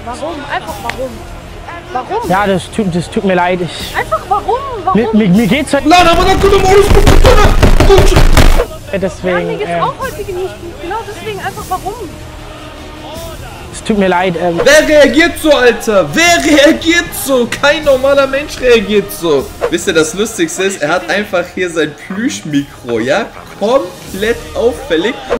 Warum? Einfach warum? Warum? Ja, das tut mir leid. Einfach warum? Warum? Mir geht's halt... Deswegen... Ja, mir geht's auch heute nicht gut. Genau deswegen einfach warum? Es tut mir leid. Wer reagiert so, Alter? Wer reagiert so? Kein normaler Mensch reagiert so. Wisst ihr, das Lustigste ist, er hat einfach hier sein Plüschmikro, ja? Komplett auffällig.